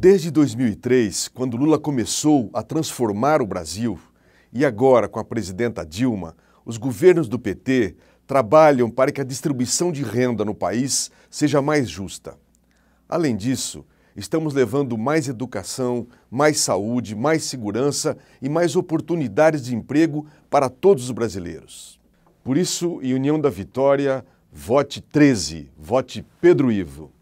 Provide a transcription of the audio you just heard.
Desde 2003, quando Lula começou a transformar o Brasil, e agora com a presidenta Dilma, os governos do PT trabalham para que a distribuição de renda no país seja mais justa. Além disso, estamos levando mais educação, mais saúde, mais segurança e mais oportunidades de emprego para todos os brasileiros. Por isso, em União da Vitória, vote 13, vote Pedro Ivo.